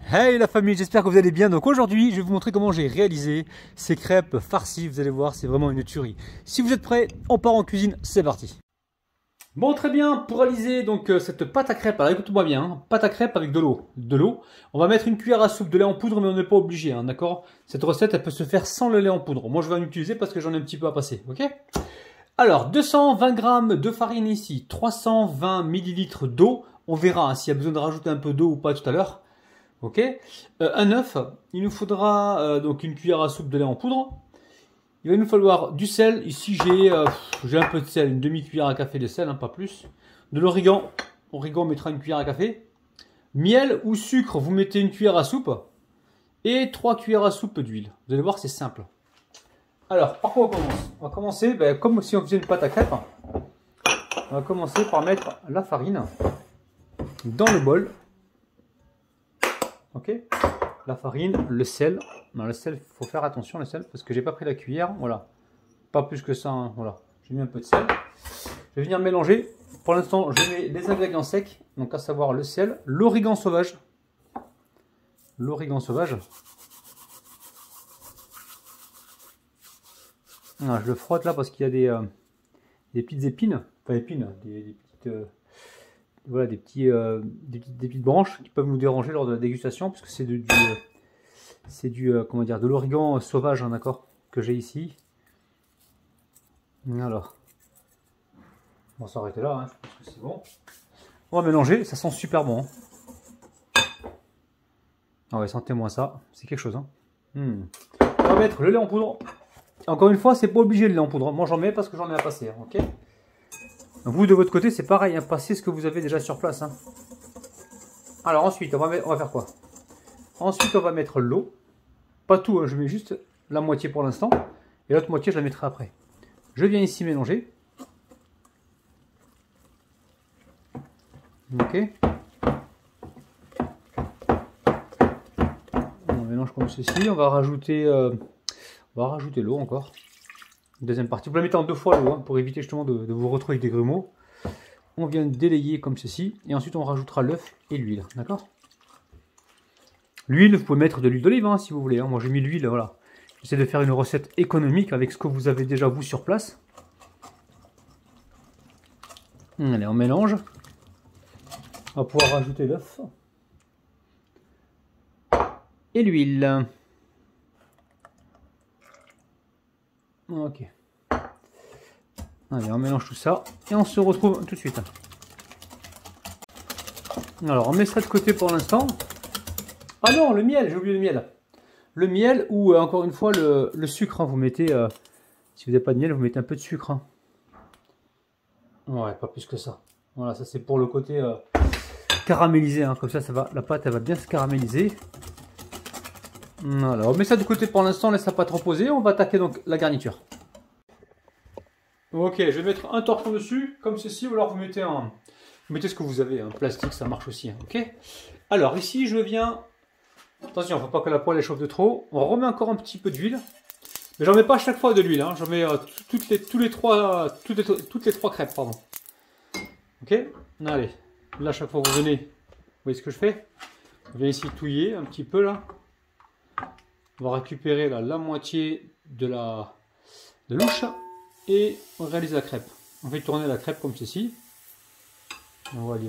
Hey la famille, j'espère que vous allez bien. Donc aujourd'hui, je vais vous montrer comment j'ai réalisé ces crêpes farcies. Vous allez voir, c'est vraiment une tuerie. Si vous êtes prêts, on part en cuisine, c'est parti. Bon, très bien, pour réaliser donc cette pâte à crêpes, alors écoute-moi bien, hein, pâte à crêpes avec de l'eau. On va mettre une cuillère à soupe de lait en poudre, mais on n'est pas obligé, hein, d'accord? Cette recette, elle peut se faire sans le lait en poudre. Moi, je vais en utiliser parce que j'en ai un petit peu à passer, ok? Alors, 220 g de farine ici, 320 ml d'eau. On verra hein, s'il y a besoin de rajouter un peu d'eau ou pas tout à l'heure. Ok, un œuf, il nous faudra donc une cuillère à soupe de lait en poudre. Il va nous falloir du sel. Ici j'ai un peu de sel, une demi-cuillère à café de sel, hein, pas plus. De l'origan, on mettra une cuillère à café. Miel ou sucre, vous mettez une cuillère à soupe. Et 3 cuillères à soupe d'huile. Vous allez voir, c'est simple. Alors, par quoi on commence? On va commencer comme si on faisait une pâte à crêpes. On va commencer par mettre la farine dans le bol. Ok, la farine, le sel. Non, le sel, il faut faire attention le sel parce que j'ai pas pris la cuillère. Voilà, pas plus que ça. Hein, voilà, j'ai mis un peu de sel. Je vais venir mélanger. Pour l'instant, je mets les ingrédients secs, donc à savoir le sel, l'origan sauvage. L'origan sauvage. Ah, je le frotte là parce qu'il y a des petites épines, enfin épines, des petites. Voilà, des petites branches qui peuvent nous déranger lors de la dégustation, puisque c'est comment dire, de l'origan sauvage, hein, d'accord, que j'ai ici. Alors, on va s'arrêter là, hein, je pense que c'est bon. On va mélanger, ça sent super bon. Hein. Ah ouais, sentez-moi ça, c'est quelque chose. Hein. On va mettre le lait en poudre. Encore une fois, c'est pas obligé le lait en poudre. Moi, j'en mets parce que j'en ai à passer, hein, ok. Vous, de votre côté, c'est pareil, hein, passez ce que vous avez déjà sur place. Hein. Alors ensuite, on va faire quoi? Ensuite, on va mettre l'eau. Pas tout, hein, je mets juste la moitié pour l'instant. Et l'autre moitié, je la mettrai après. Je viens ici mélanger. Ok. On mélange comme ceci. On va rajouter l'eau encore. Deuxième partie. Vous la mettez en deux fois l'eau, hein, pour éviter justement de vous retrouver avec des grumeaux. On vient délayer comme ceci. Et ensuite, on rajoutera l'œuf et l'huile. D'accord? L'huile, vous pouvez mettre de l'huile d'olive hein, si vous voulez. Hein. Moi, j'ai mis l'huile, voilà. J'essaie de faire une recette économique avec ce que vous avez déjà vous sur place. Allez, on mélange. On va pouvoir rajouter l'œuf. Et l'huile. Ok. Allez, on mélange tout ça. Et on se retrouve tout de suite. Alors, on met ça de côté pour l'instant. Ah non, le miel, j'ai oublié le miel. Le miel ou encore une fois le sucre. Hein, vous mettez, si vous n'avez pas de miel, vous mettez un peu de sucre. Hein. Ouais, pas plus que ça. Voilà, ça c'est pour le côté caramélisé. Hein, comme ça va, la pâte elle va bien se caraméliser. Voilà, on met ça de côté pour l'instant, on laisse la pâte reposer. On va attaquer donc la garniture. Ok, je vais mettre un torchon dessus, comme ceci, ou alors vous mettez ce que vous avez, un plastique, ça marche aussi. Hein, ok. Alors ici, je viens. Attention, il ne faut pas que la poêle chauffe de trop. On remet encore un petit peu d'huile. Mais j'en mets pas à chaque fois de l'huile. Hein. J'en mets toutes les trois crêpes. Pardon. Ok. Allez. Là, chaque fois que vous venez, vous voyez ce que je fais? Je viens ici touiller un petit peu là. On va récupérer là, la moitié de l'ouche. Et on réalise la crêpe. On fait tourner la crêpe comme ceci. Voilà.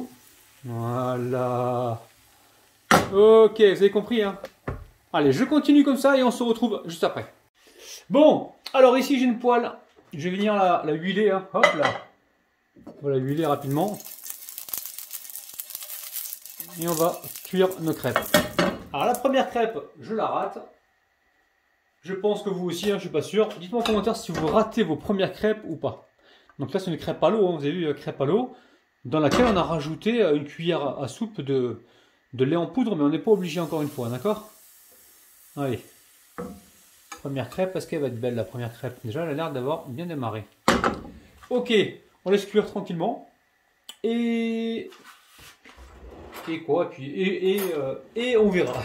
Voilà. Ok, vous avez compris, hein. Allez, je continue comme ça et on se retrouve juste après. Bon, alors ici j'ai une poêle. Je vais venir la huiler, hein. Hop là. On va la huiler rapidement. Et on va cuire nos crêpes. Alors la première crêpe, je la rate. Je pense que vous aussi, hein, je suis pas sûr. Dites-moi en commentaire si vous ratez vos premières crêpes ou pas. Donc là c'est une crêpe à l'eau, hein. Vous avez vu, crêpe à l'eau, dans laquelle on a rajouté une cuillère à soupe de lait en poudre, mais on n'est pas obligé encore une fois, d'accord? Allez. Première crêpe, parce qu'elle va être belle la première crêpe. Déjà, elle a l'air d'avoir bien démarré. Ok, on laisse cuire tranquillement. Et quoi? Et on verra.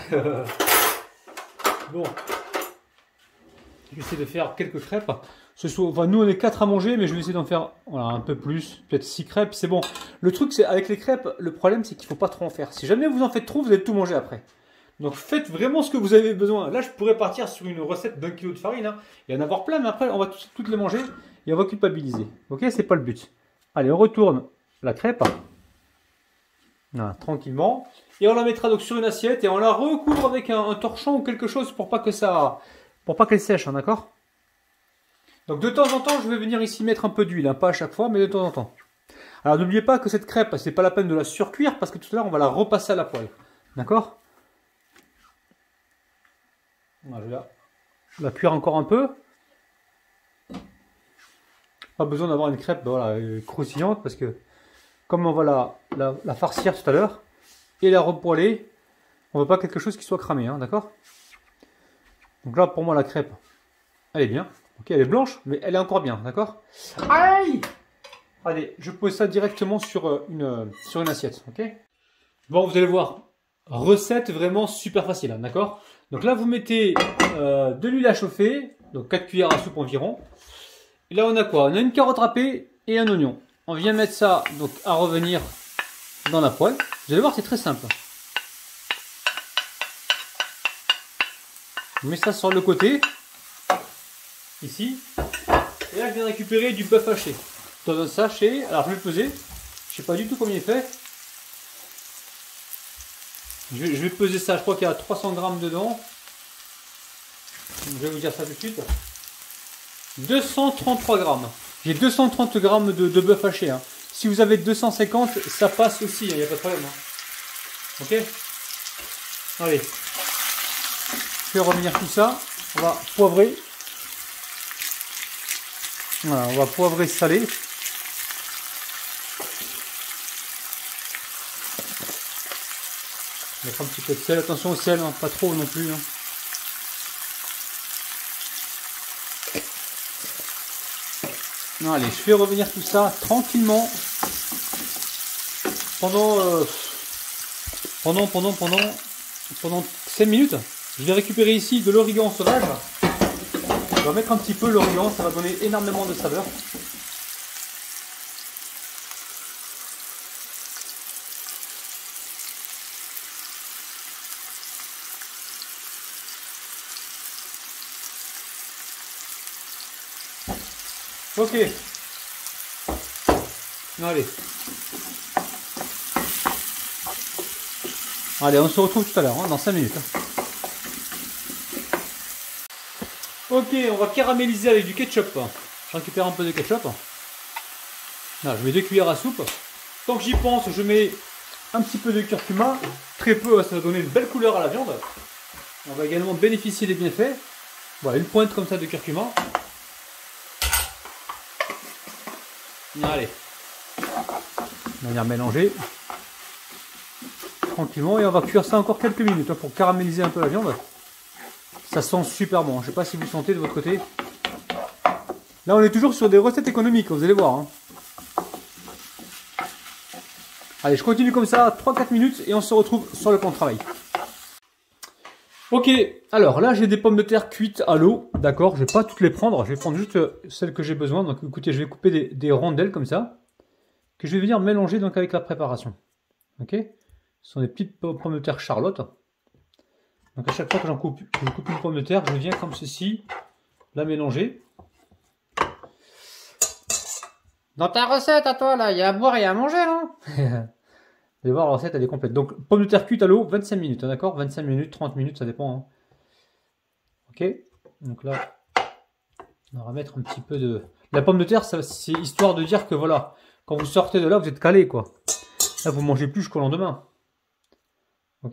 Bon. J'essaie de faire quelques crêpes. Enfin, nous on est 4 à manger, mais je vais essayer d'en faire voilà, un peu plus, peut-être 6 crêpes, c'est bon. Le truc c'est avec les crêpes, le problème c'est qu'il ne faut pas trop en faire. Si jamais vous en faites trop, vous allez tout manger après. Donc faites vraiment ce que vous avez besoin. Là, je pourrais partir sur une recette d'1 kilo de farine, hein, et en avoir plein, mais après, on va toutes les manger et on va culpabiliser. Ok, c'est pas le but. Allez, on retourne la crêpe. Voilà, tranquillement. Et on la mettra donc sur une assiette et on la recouvre avec un torchon ou quelque chose pour pas qu'elle sèche, hein, d'accord? Donc de temps en temps, je vais venir ici mettre un peu d'huile, hein, pas à chaque fois, mais de temps en temps. Alors n'oubliez pas que cette crêpe, c'est pas la peine de la surcuire parce que tout à l'heure, on va la repasser à la poêle. D'accord? Voilà, je vais la cuire encore un peu. Pas besoin d'avoir une crêpe voilà, croustillante parce que comme on va la farcir tout à l'heure et la repoêler, on ne veut pas quelque chose qui soit cramé, hein, d'accord? Donc là, pour moi, la crêpe, elle est bien. Ok, elle est blanche, mais elle est encore bien, d'accord? Aïe! Allez, je pose ça directement sur une assiette, ok? Bon, vous allez voir, recette vraiment super facile, hein, d'accord? Donc là, vous mettez de l'huile à chauffer, donc 4 cuillères à soupe environ. Et là, on a quoi? On a une carotte râpée et un oignon. On vient mettre ça donc à revenir dans la poêle. Vous allez voir, c'est très simple. On met ça sur le côté, ici. Et là, je viens récupérer du bœuf haché dans un sachet. Alors, je vais le peser. Je ne sais pas du tout combien il fait. Je vais peser ça. Je crois qu'il y a 300 grammes dedans. Je vais vous dire ça tout de suite. 233 grammes. J'ai 230 grammes de bœuf haché. Hein. Si vous avez 250, ça passe aussi. Il n'y a pas de problème. Hein. Ok. Allez. Je vais revenir tout ça. On va poivrer. Voilà, on va poivrer salé. Mettre un petit peu de sel. Attention au sel, hein, pas trop non plus. Hein. Allez, je fais revenir tout ça tranquillement pendant 5 minutes. Je vais récupérer ici de l'origan sauvage. Je vais mettre un petit peu l'origan, ça va donner énormément de saveur. Ok. Allez. Allez, on se retrouve tout à l'heure, hein, dans 5 minutes. Ok, on va caraméliser avec du ketchup. Je récupère un peu de ketchup. Là, je mets 2 cuillères à soupe. Tant que j'y pense, je mets un petit peu de curcuma. Très peu, ça va donner une belle couleur à la viande. On va également bénéficier des bienfaits. Voilà, une pointe comme ça de curcuma. Allez. On va venir mélanger. Tranquillement. Et on va cuire ça encore quelques minutes hein, pour caraméliser un peu la viande. Ça sent super bon. Je ne sais pas si vous sentez de votre côté. Là, on est toujours sur des recettes économiques, vous allez voir. Hein. Allez, je continue comme ça, 3-4 minutes et on se retrouve sur le plan de travail. Ok, alors là, j'ai des pommes de terre cuites à l'eau. D'accord, je ne vais pas toutes les prendre. Je vais prendre juste celles que j'ai besoin. Donc écoutez, je vais couper des rondelles comme ça. Que je vais venir mélanger donc, avec la préparation. Ok, ce sont des petites pommes de terre Charlotte. Donc à chaque fois que je coupe une pomme de terre, je viens comme ceci, la mélanger. Dans ta recette à toi là, il y a à boire et à manger non? Vous allez voir, la recette elle est complète. Donc pomme de terre cuite à l'eau, 25 minutes, hein, d'accord? 25 minutes, 30 minutes, ça dépend. Hein. Ok, donc là, on va mettre un petit peu de... La pomme de terre, c'est histoire de dire que voilà, quand vous sortez de là, vous êtes calé quoi. Là, vous mangez plus jusqu'au lendemain. Ok?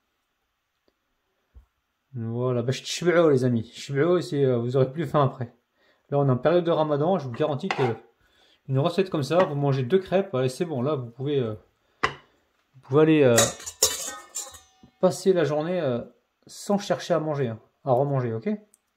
Voilà, bah, les amis. Vous aurez plus faim après. Là, on est en période de ramadan. Je vous garantis que une recette comme ça, vous mangez 2 crêpes. Allez, c'est bon. Là, vous pouvez aller passer la journée sans chercher à manger, hein, à remanger. Ok?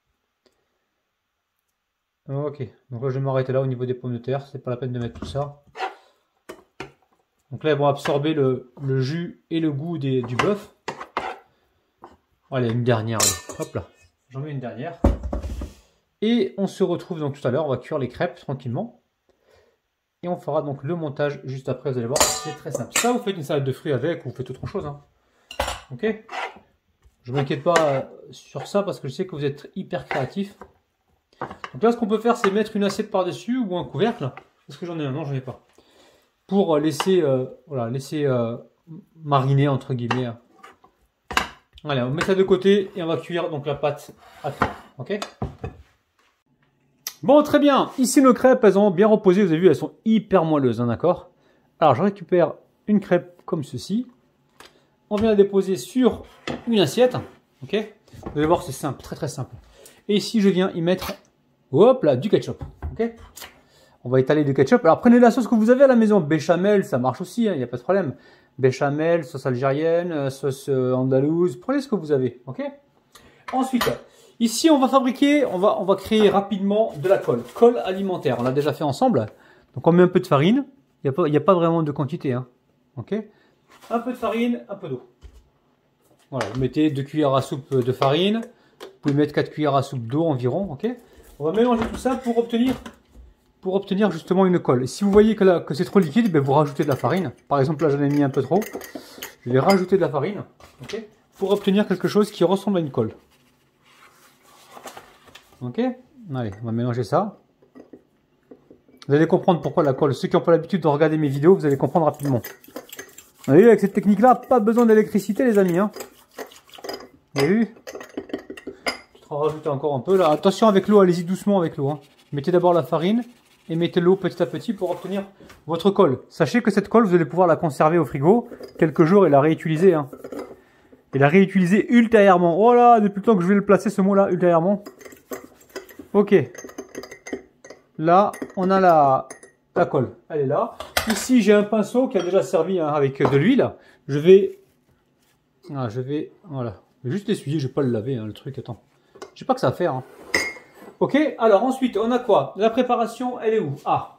Ok. Donc là, je vais m'arrêter là au niveau des pommes de terre. C'est pas la peine de mettre tout ça. Donc là, elles vont absorber le jus et le goût du bœuf. Allez, une dernière. Allez. Hop là. J'en mets une dernière. Et on se retrouve donc tout à l'heure. On va cuire les crêpes tranquillement. Et on fera donc le montage juste après. Vous allez voir, c'est très simple. Ça, vous faites une salade de fruits avec ou vous faites autre chose. Hein. Ok. Je ne m'inquiète pas sur ça parce que je sais que vous êtes hyper créatif. Donc là, ce qu'on peut faire, c'est mettre une assiette par-dessus ou un couvercle. Est-ce que j'en ai un? Non, j'en ai pas. Pour laisser, voilà, laisser mariner, entre guillemets. Allez, on met ça de côté et on va cuire donc la pâte à crêpes. Ok? Bon, très bien. Ici, nos crêpes, elles ont bien reposé. Vous avez vu, elles sont hyper moelleuses, hein, d'accord? Alors, je récupère une crêpe comme ceci. On vient la déposer sur une assiette. Ok? Vous allez voir, c'est simple, très très simple. Et ici, je viens y mettre, hop là, du ketchup. Ok? On va étaler du ketchup. Alors, prenez la sauce que vous avez à la maison. Béchamel, ça marche aussi, il n'y a pas de problème. Béchamel, sauce algérienne, sauce andalouse. Prenez ce que vous avez. Ok? Ensuite, ici, on va fabriquer, on va créer rapidement de la colle. Colle alimentaire. On l'a déjà fait ensemble. Donc, on met un peu de farine. Il n'y a pas vraiment de quantité. Hein. Ok? Un peu de farine, un peu d'eau. Voilà, vous mettez 2 cuillères à soupe de farine. Vous pouvez mettre 4 cuillères à soupe d'eau environ. Ok? On va mélanger tout ça pour obtenir justement une colle. Et si vous voyez que c'est trop liquide, ben vous rajoutez de la farine. Par exemple, là, j'en ai mis un peu trop. Je vais rajouter de la farine. Ok? Pour obtenir quelque chose qui ressemble à une colle. Ok? Allez, on va mélanger ça. Vous allez comprendre pourquoi la colle. Ceux qui n'ont pas l'habitude de regarder mes vidéos, vous allez comprendre rapidement. Vous avez vu, avec cette technique-là, pas besoin d'électricité, les amis. Hein. Vous avez vu? Je vais en rajouter encore un peu là. Attention avec l'eau, allez-y doucement avec l'eau. Hein. Mettez d'abord la farine et mettez l'eau petit à petit pour obtenir votre colle. Sachez que cette colle, vous allez pouvoir la conserver au frigo quelques jours et la réutiliser. Hein. Et la réutiliser ultérieurement. Oh là, depuis le temps que je vais le placer ce mot-là, ultérieurement. Ok. Là, on a la colle. Elle est là. Ici, j'ai un pinceau qui a déjà servi hein, avec de l'huile. Je vais, voilà. Je vais juste l'essuyer. Je vais pas le laver, hein, le truc. Attends. Je sais pas que ça à faire. Hein. Ok. Alors ensuite, on a quoi? La préparation, elle est où? Ah.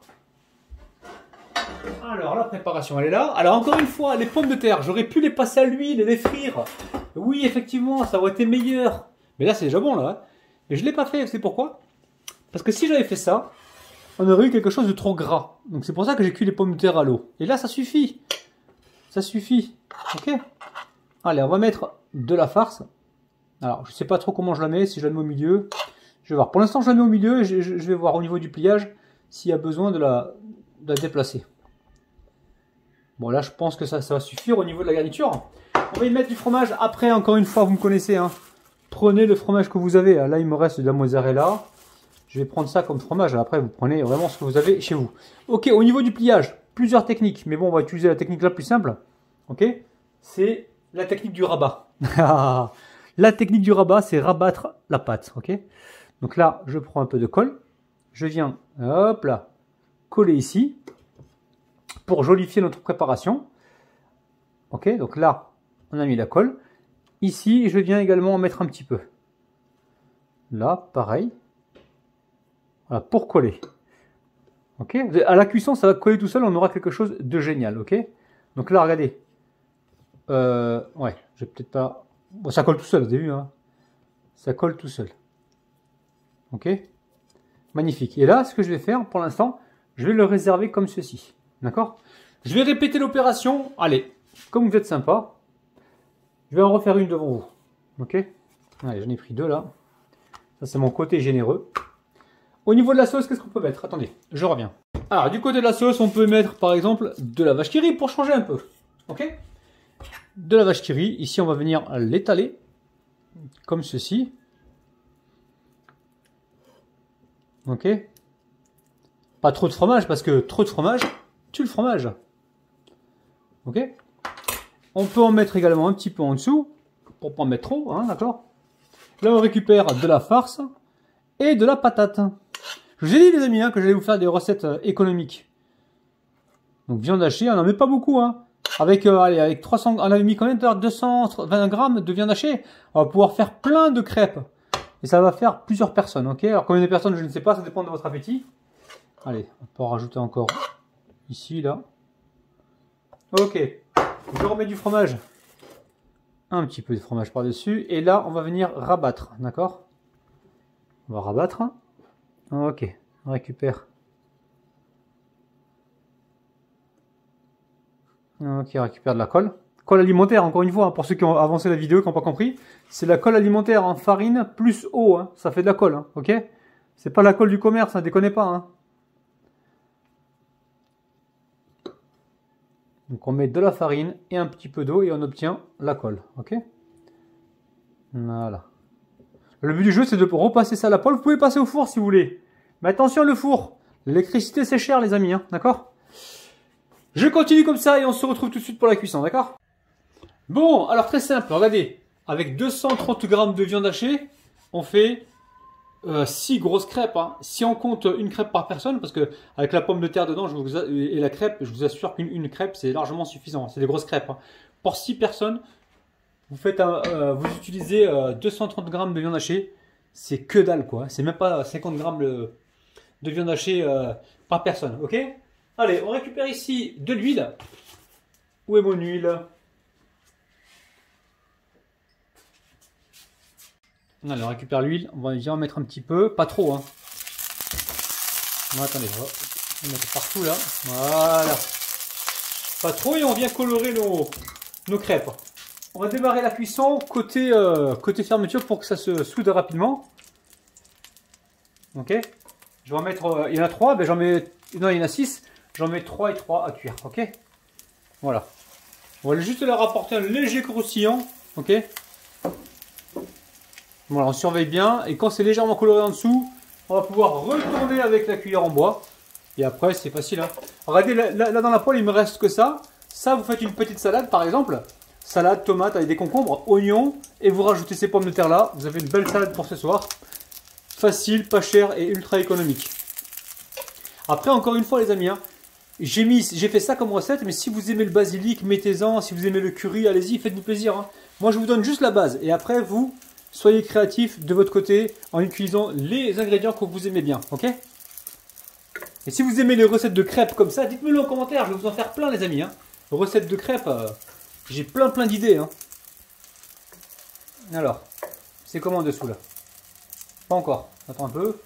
Alors, la préparation, elle est là. Alors, encore une fois, les pommes de terre, j'aurais pu les passer à l'huile et les frire. Oui, effectivement, ça aurait été meilleur. Mais là, c'est déjà bon, là. Hein. Et je ne l'ai pas fait. Vous savez pourquoi? Parce que si j'avais fait ça, on aurait eu quelque chose de trop gras. Donc, c'est pour ça que j'ai cuit les pommes de terre à l'eau. Et là, ça suffit. Ça suffit. Ok? Allez, on va mettre de la farce. Alors, je ne sais pas trop comment je la mets. Si je la mets au milieu, je vais voir. Pour l'instant, je la mets au milieu et je vais voir au niveau du pliage s'il y a besoin de la déplacer. Bon, là, je pense que ça va suffire au niveau de la garniture. On va y mettre du fromage. Après, encore une fois, vous me connaissez. Hein. Prenez le fromage que vous avez. Là, il me reste de la mozzarella. Je vais prendre ça comme fromage. Après, vous prenez vraiment ce que vous avez chez vous. Ok, au niveau du pliage, plusieurs techniques. Mais bon, on va utiliser la technique la plus simple. Ok, c'est la technique du rabat. La technique du rabat, c'est rabattre la pâte. Ok, donc là, je prends un peu de colle. Je viens, hop là, coller ici. Pour jolifier notre préparation. Ok, donc là, on a mis la colle. Ici, je viens également en mettre un petit peu. Là, pareil. Voilà, pour coller. Ok, à la cuisson, ça va coller tout seul, on aura quelque chose de génial. Ok, donc là, regardez. Ouais, je vais peut-être pas. Bon, ça colle tout seul, vous avez vu, hein. Ça colle tout seul. Ok, magnifique. Et là, ce que je vais faire pour l'instant, je vais le réserver comme ceci. D'accord? Je vais répéter l'opération. Allez, comme vous êtes sympa, je vais en refaire une devant vous. Ok? Allez, j'en ai pris deux là. Ça, c'est mon côté généreux. Au niveau de la sauce, qu'est-ce qu'on peut mettre? Attendez, je reviens. Alors, du côté de la sauce, on peut mettre par exemple de la vache qui rit pour changer un peu. Ok? De la vache qui rit. Ici, on va venir l'étaler comme ceci. Ok? Pas trop de fromage parce que trop de fromage tue le fromage. Ok? On peut en mettre également un petit peu en dessous pour pas en mettre trop, hein, d'accord? Là, on récupère de la farce et de la patate. Je vous ai dit, les amis, hein, que j'allais vous faire des recettes économiques. Donc, viande hachée, on n'en met pas beaucoup, hein. Avec 300, on avait mis combien de 220 grammes de viande hachée. On va pouvoir faire plein de crêpes. Et ça va faire plusieurs personnes, ok? Alors, combien de personnes, je ne sais pas, ça dépend de votre appétit. Allez, on peut en rajouter encore ici, là. Ok. Je remets du fromage. Un petit peu de fromage par-dessus. Et là, on va venir rabattre, d'accord? On va rabattre. Ok, on récupère. Ok, on récupère de la colle, Colle alimentaire, encore une fois, hein, pour ceux qui ont avancé la vidéo, qui n'ont pas compris. C'est la colle alimentaire en farine plus eau. Hein. Ça fait de la colle, hein, ok? C'est pas la colle du commerce, hein, déconnez pas. Hein. Donc on met de la farine et un petit peu d'eau et on obtient la colle, ok? Voilà. Le but du jeu, c'est de repasser ça à la poêle. Vous pouvez passer au four si vous voulez. Mais attention, le four. L'électricité, c'est cher, les amis, hein, d'accord? Je continue comme ça et on se retrouve tout de suite pour la cuisson, d'accord? Bon, alors très simple, regardez. Avec 230 grammes de viande hachée, on fait 6 grosses crêpes. Hein. Si on compte une crêpe par personne, parce que avec la pomme de terre dedans et la crêpe, je vous assure qu'une crêpe, c'est largement suffisant. C'est des grosses crêpes. Hein. Pour 6 personnes, vous utilisez 230 grammes de viande hachée. C'est que dalle, quoi. C'est même pas 50 grammes de viande hachée par personne, ok? Allez, on récupère ici de l'huile. Où est mon huile? Allez, on récupère l'huile. On va déjà en mettre un petit peu. Pas trop, hein. Non, attendez, on va mettre partout, là. Voilà. Pas trop et on vient colorer nos crêpes. On va démarrer la cuisson côté fermeture pour que ça se soude rapidement. Ok. Je vais en mettre... il y en a 3, ben j'en mets... Non, il y en a 6. J'en mets 3 et 3 à cuire, ok? Voilà. On va juste leur apporter un léger croustillant, ok? Voilà, on surveille bien. Et quand c'est légèrement coloré en dessous, on va pouvoir retourner avec la cuillère en bois. Et après, c'est facile, hein. Regardez, là dans la poêle, il me reste que ça. Ça, vous faites une petite salade, par exemple. Salade, tomate avec des concombres, oignons. Et vous rajoutez ces pommes de terre là. Vous avez une belle salade pour ce soir. Facile, pas cher et ultra économique. Après, encore une fois, les amis, hein, j'ai fait ça comme recette, mais si vous aimez le basilic, mettez-en. Si vous aimez le curry, allez-y, faites-vous plaisir. Hein. Moi, je vous donne juste la base. Et après, vous, soyez créatifs de votre côté en utilisant les ingrédients que vous aimez bien. Ok? Et si vous aimez les recettes de crêpes comme ça, dites-moi-le en commentaire. Je vais vous en faire plein, les amis. Hein. Recettes de crêpes, j'ai plein d'idées. Hein. Alors, c'est comment en dessous là? Pas encore. Attends un peu.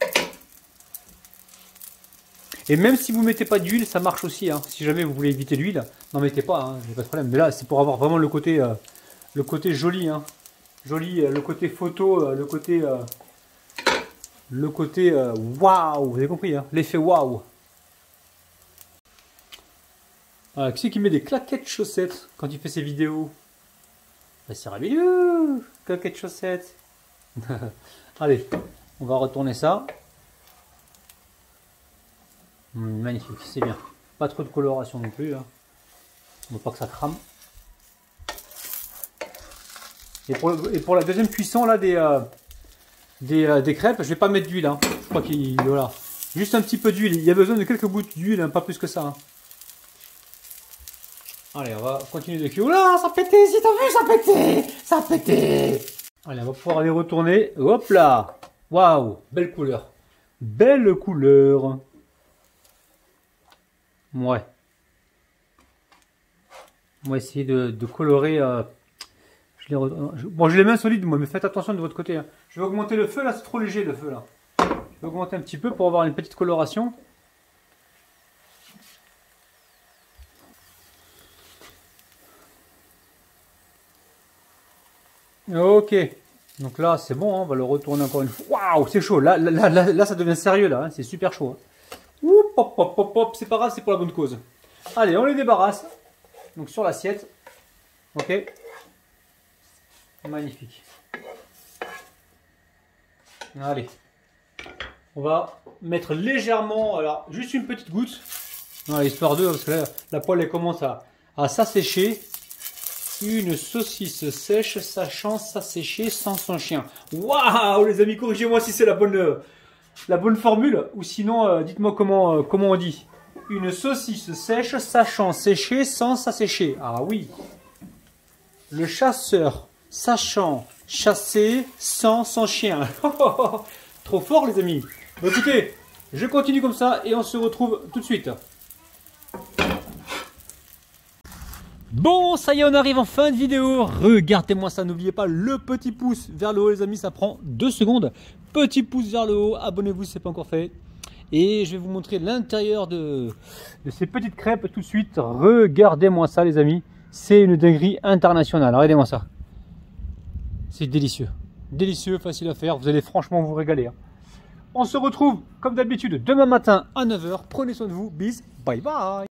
Et même si vous ne mettez pas d'huile, ça marche aussi. Hein. Si jamais vous voulez éviter l'huile, n'en mettez pas, hein, pas de problème. Mais là, c'est pour avoir vraiment le côté joli. Hein. Joli, le côté photo, le côté waouh. Vous avez compris, hein, l'effet waouh. Qui c'est qui met des claquettes chaussettes quand il fait ses vidéos? Bah, c'est rabileux, claquettes chaussettes. Allez, on va retourner ça. Magnifique, c'est bien. Pas trop de coloration non plus. Hein. On ne veut pas que ça crame. Et pour la deuxième cuisson là des crêpes, je vais pas mettre d'huile. Hein. Je crois qu'il voilà. Juste un petit peu d'huile. Il y a besoin de quelques gouttes d'huile, hein, pas plus que ça. Hein. Allez, on va continuer de cuire. Oula, ça pétait, si t'as vu, ça pétait. Ça pétait. Allez, on va pouvoir aller retourner. Hop là. Waouh, belle couleur. Belle couleur. Ouais. On va essayer de colorer. Bon, j'ai les mains solides, moi, mais faites attention de votre côté. Hein. Je vais augmenter le feu, là, c'est trop léger le feu, là. Je vais augmenter un petit peu pour avoir une petite coloration. Ok. Donc là, c'est bon, hein, on va le retourner encore une fois. Waouh, c'est chaud. Là, ça devient sérieux, là. Hein, c'est super chaud. Hein. Ouh, pop, pop, pop, pop. C'est pas grave, c'est pour la bonne cause. Allez, on les débarrasse. Donc sur l'assiette. Ok. Magnifique. Allez. On va mettre légèrement, alors juste une petite goutte. Voilà, histoire de, parce que là, la poêle elle commence à s'assécher. Une saucisse sèche sachant s'assécher sans son chien. Waouh les amis, corrigez-moi si c'est la bonne formule. Ou sinon, dites-moi comment on dit. Une saucisse sèche sachant sécher sans s'assécher. Ah oui. Le chasseur sachant chasser sans son chien. Trop fort les amis. Bon, écoutez, je continue comme ça et on se retrouve tout de suite. Bon, ça y est, on arrive en fin de vidéo. Regardez-moi ça, n'oubliez pas le petit pouce vers le haut les amis, ça prend 2 secondes. Petit pouce vers le haut, abonnez-vous si ce n'est pas encore fait. Et je vais vous montrer l'intérieur de ces petites crêpes tout de suite. Regardez-moi ça les amis. C'est une dinguerie internationale. Regardez-moi ça. C'est délicieux. Délicieux, facile à faire. Vous allez franchement vous régaler. Hein. On se retrouve comme d'habitude demain matin à 9 h. Prenez soin de vous. Bis. Bye bye.